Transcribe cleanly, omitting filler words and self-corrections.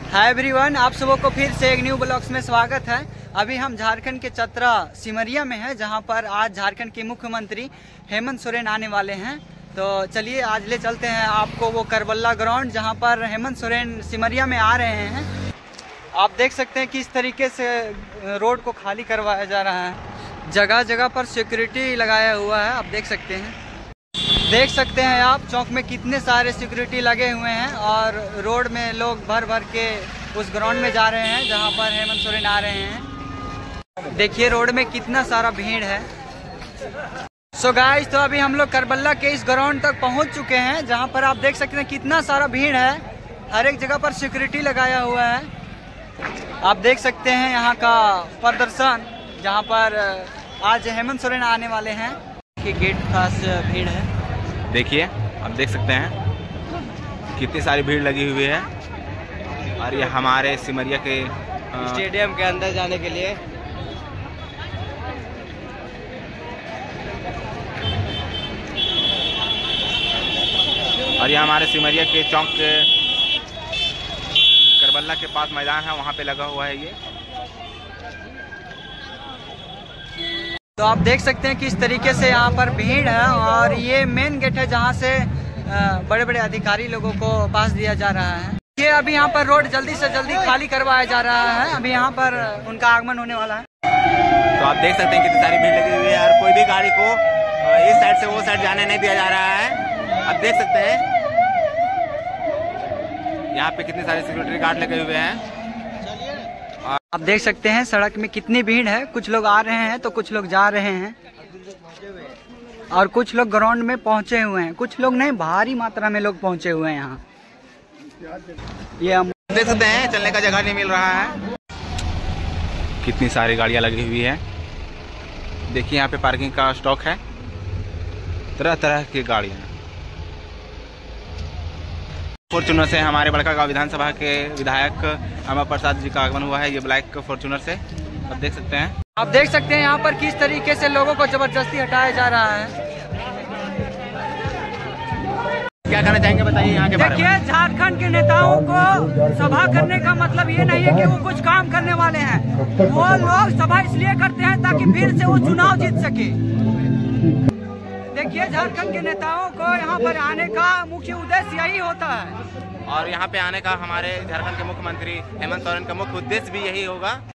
Hi everyone, आप सबों को फिर से एक न्यू ब्लॉग्स में स्वागत है। अभी हम झारखंड के चतरा सिमरिया में हैं, जहां पर आज झारखंड के मुख्यमंत्री हेमंत सोरेन आने वाले हैं। तो चलिए आज ले चलते हैं आपको वो करबला ग्राउंड, जहां पर हेमंत सोरेन सिमरिया में आ रहे हैं। आप देख सकते हैं किस तरीके से रोड को खाली करवाया जा रहा है। जगह जगह पर सिक्योरिटी लगाया हुआ है, आप देख सकते हैं आप चौक में कितने सारे सिक्योरिटी लगे हुए हैं और रोड में लोग भर भर के उस ग्राउंड में जा रहे हैं जहां पर हेमंत सोरेन आ रहे हैं। देखिए रोड में कितना सारा भीड़ है। सो गाइस, तो अभी हम लोग करबला के इस ग्राउंड तक पहुंच चुके हैं, जहां पर आप देख सकते हैं कितना सारा भीड़ है। हर एक जगह पर सिक्योरिटी लगाया हुआ है। आप देख सकते हैं यहाँ का प्रदर्शन, जहाँ पर आज हेमंत सोरेन आने वाले हैं कि गेट पास भीड़ है। देखिए आप देख सकते हैं कितनी सारी भीड़ लगी हुई है और ये हमारे सिमरिया के स्टेडियम के अंदर जाने के लिए। और ये हमारे सिमरिया के चौक के करबला के पास मैदान है, वहाँ पे लगा हुआ है ये। तो आप देख सकते हैं किस तरीके से यहाँ पर भीड़ है और ये मेन गेट है जहाँ से बड़े बड़े अधिकारी लोगों को पास दिया जा रहा है। ये अभी यहाँ पर रोड जल्दी से जल्दी खाली करवाया जा रहा है। अभी यहाँ पर उनका आगमन होने वाला है। तो आप देख सकते हैं कितनी सारी भीड़ लगी हुई है और कोई भी गाड़ी को इस साइड से वो साइड जाने नहीं दिया जा रहा है। आप देख सकते हैं यहाँ पे कितने सारे सिक्योरिटी गार्ड लगे हुए हैं। आप देख सकते हैं सड़क में कितनी भीड़ है। कुछ लोग आ रहे हैं तो कुछ लोग जा रहे हैं और कुछ लोग ग्राउंड में पहुंचे हुए हैं। कुछ लोग नहीं, भारी मात्रा में लोग पहुंचे हुए हैं यहाँ। ये हम देख सकते हैं चलने का जगह नहीं मिल रहा है। कितनी सारी गाड़ियां लगी हुई है। देखिए यहाँ पे पार्किंग का स्टॉक है, तरह तरह की गाड़ियां। फॉर्च्यूनर से हमारे बड़कागांव विधानसभा के विधायक अमर प्रसाद जी का आगमन हुआ है, ये ब्लैक फॉर्च्यूनर से। आप देख सकते हैं यहाँ पर किस तरीके से लोगों को जबरदस्ती हटाया जा रहा है। क्या कहना चाहेंगे बताइए यहाँ के बारे में। देखिए, झारखंड के नेताओं को सभा करने का मतलब ये नहीं है कि वो कुछ काम करने वाले हैं। वो लोग सभा इसलिए करते हैं ताकि फिर से वो चुनाव जीत सके। देखिए, झारखंड के नेताओं को यहाँ पर आने का मुख्य उद्देश्य यही होता है और यहाँ पे आने का हमारे झारखंड के मुख्यमंत्री हेमंत सोरेन का मुख्य उद्देश्य भी यही होगा।